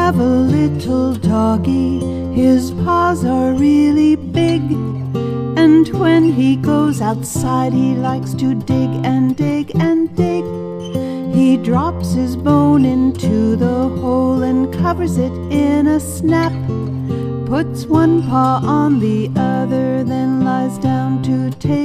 have a little doggy. His paws are really big, and when he goes outside he likes to dig and dig and dig. He drops his bone into the hole and covers it in a snap, puts one paw on the other, then lies down to take